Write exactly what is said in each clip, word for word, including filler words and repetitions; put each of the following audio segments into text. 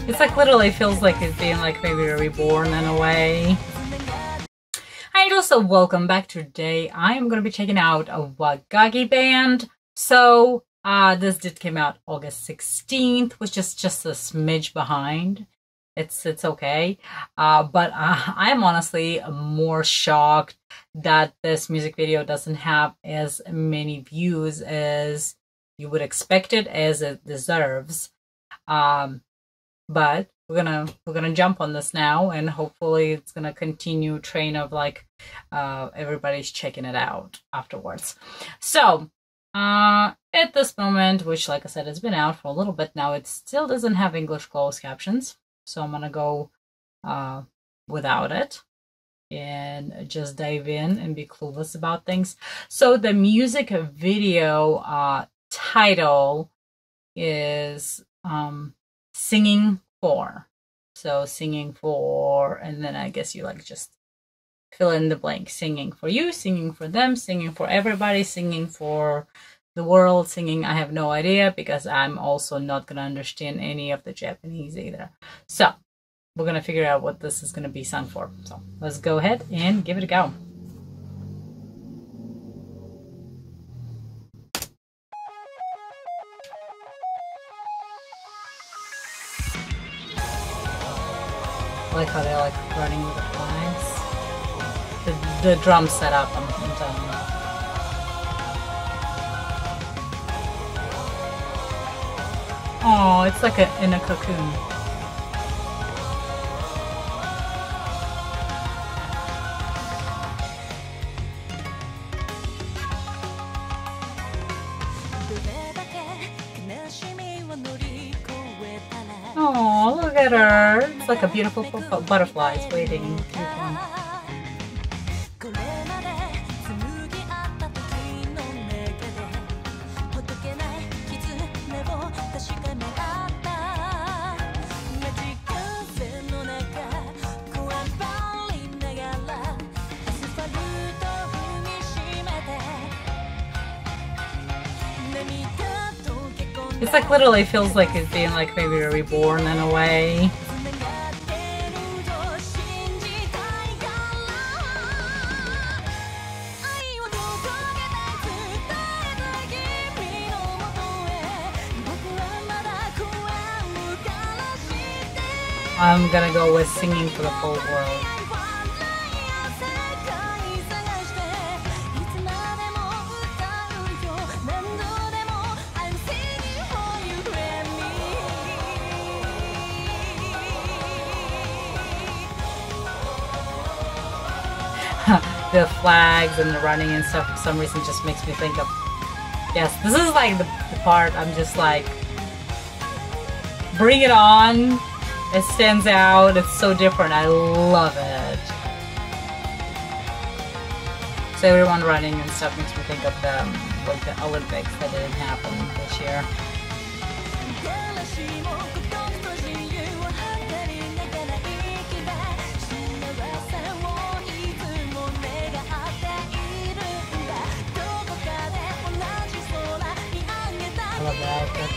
It's like literally feels like it's being like maybe reborn in a way. And also welcome back. Today I am going to be checking out a Wagagi band. So uh, this did came out August sixteenth, which is just a smidge behind. It's it's okay. Uh, but uh, I'm honestly more shocked that this music video doesn't have as many views as you would expect it, as it deserves. Um, but we're gonna we're gonna jump on this now, and hopefully it's gonna continue train of like uh, everybody's checking it out afterwards. So uh, at this moment, which like I said, it's been out for a little bit now, it still doesn't have English closed captions. So I'm gonna go uh, without it and just dive in and be clueless about things. So the music video uh, title is um, Singing For. So singing for, and then I guess you like just fill in the blank. Singing for you, singing for them, singing for everybody, singing for the world, singing, I have no idea, because I'm also not going to understand any of the Japanese either. So we're going to figure out what this is going to be sung for. So let's go ahead and give it a go. I like how they're like running with the flags. The, the drum setup, I'm, I'm telling you. Oh, it's like a, in a cocoon. Oh, look at her. It's like a beautiful butterfly. It's waiting. It's like literally feels like it's being like maybe reborn in a way. I'm gonna go with Singing for the Whole World. The flags and the running and stuff for some reason just makes me think of, yes, this is like the, the part I'm just like, bring it on. It stands out. It's so different. I love it. So everyone running and stuff makes me think of the, um, like the Olympics that didn't happen this year. I love that outfit.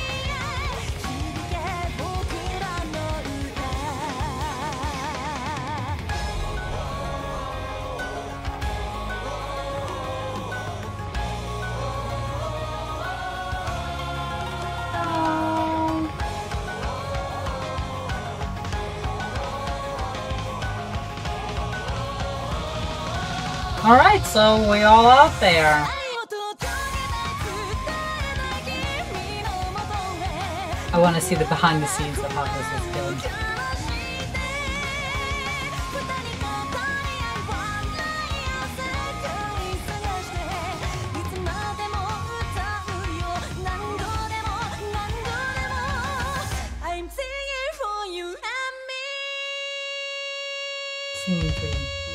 All right, so we all out there. I want to see the behind the scenes of how this is filmed. Singing for you.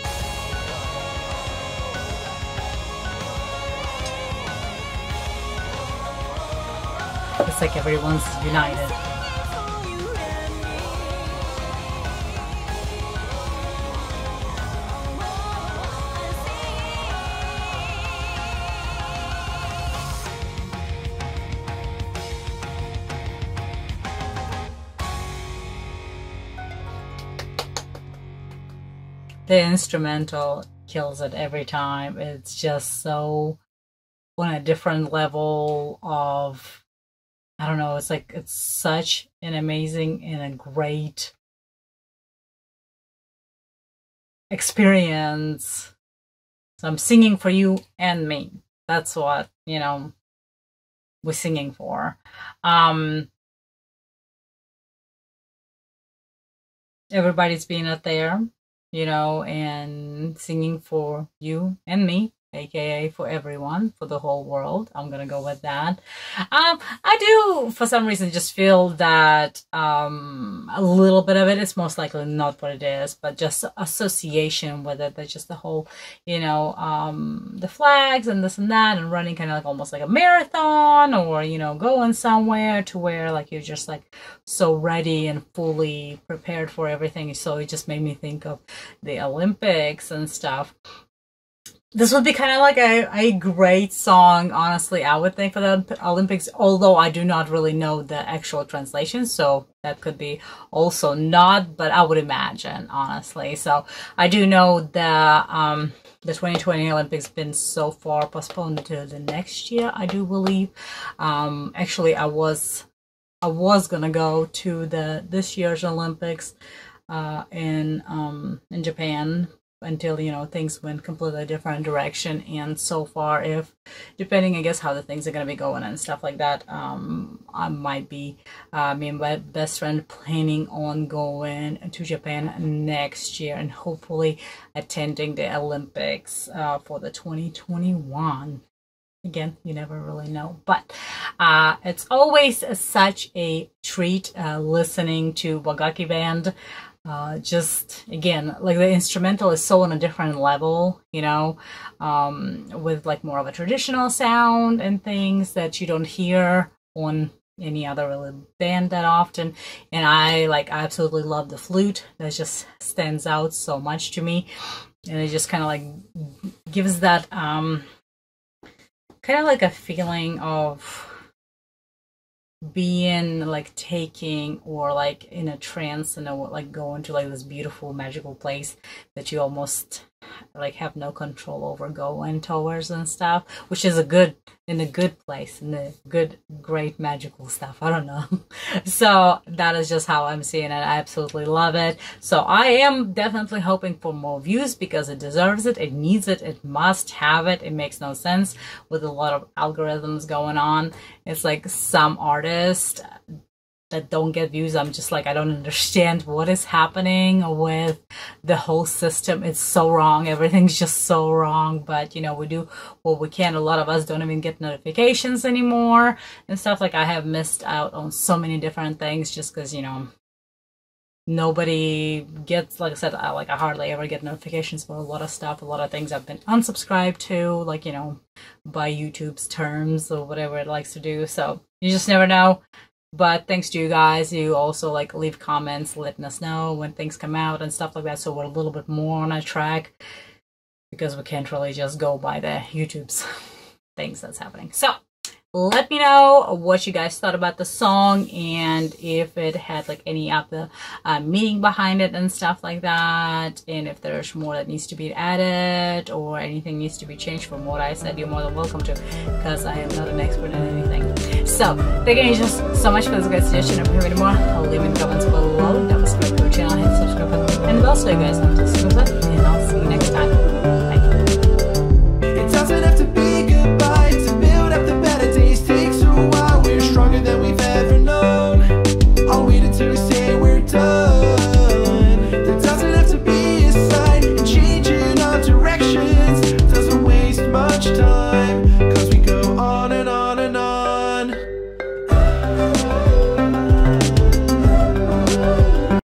It's like everyone's united. the instrumental kills it every time. It's just so on a different level of, I don't know, it's like, it's such an amazing and a great experience. So I'm singing for you and me. That's what, you know, we're singing for. Um, everybody's being out there, you know, and singing for you and me, aka for everyone, for the whole world. I'm gonna go with that. Um, I do, for some reason, just feel that um, a little bit of it is most likely not what it is, but just association with it. That's just the whole, you know, um, the flags and this and that, and running kind of like almost like a marathon, or, you know, going somewhere to where like you're just like so ready and fully prepared for everything. So it just made me think of the Olympics and stuff. This would be kind of like a, a great song, honestly, I would think, for the Olympics, although I do not really know the actual translation, so that could be also not, but I would imagine, honestly. So I do know that um, the twenty twenty Olympics been so far postponed to the next year, I do believe. Um, actually, I was I was gonna go to the this year's Olympics uh, in um, in Japan, until, you know, things went completely different direction. And so far, if depending I guess how the things are going to be going and stuff like that, um I might be uh, me and my best friend planning on going to Japan next year and hopefully attending the Olympics uh, for the twenty twenty-one. Again, you never really know, but uh, it's always such a treat uh, listening to Wagaki Band. Uh, just, again, like the instrumental is so on a different level, you know, um, with like more of a traditional sound and things that you don't hear on any other really band that often. And I like I absolutely love the flute. That just stands out so much to me. And it just kind of like gives that um, kind of like a feeling of being like taking or like in a trance and like going to like this beautiful magical place that you almost like have no control over going towards and stuff, which is a good in a good place, in the good great magical stuff. I don't know. So that is just how I'm seeing it. I absolutely love it. So I am definitely hoping for more views because it deserves it, it needs it, it must have it. It makes no sense with a lot of algorithms going on. It's like some artists that don't get views, I'm just like, I don't understand what is happening with the whole system. It's so wrong. Everything's just so wrong. But, you know, we do what we can. A lot of us don't even get notifications anymore and stuff. Like, I have missed out on so many different things just because, you know, nobody gets, like I said, I, like I hardly ever get notifications for a lot of stuff. A lot of things I've been unsubscribed to, like, you know, by YouTube's terms or whatever it likes to do. So you just never know. But thanks to you guys, you also like leave comments letting us know when things come out and stuff like that. So we're a little bit more on a track because we can't really just go by the YouTube's things that's happening. So let me know what you guys thought about the song and if it had like any of the uh, meaning behind it and stuff like that. And if there's more that needs to be added or anything needs to be changed from what I said, you're more than welcome to, because I am not an expert in anything. So thank you just so much for this great suggestion. If you have any more, I'll leave in the comments below. Don't forget to subscribe to our channel, hit the subscribe button and the bell so you guys know when this goes up. And I'll see you next time.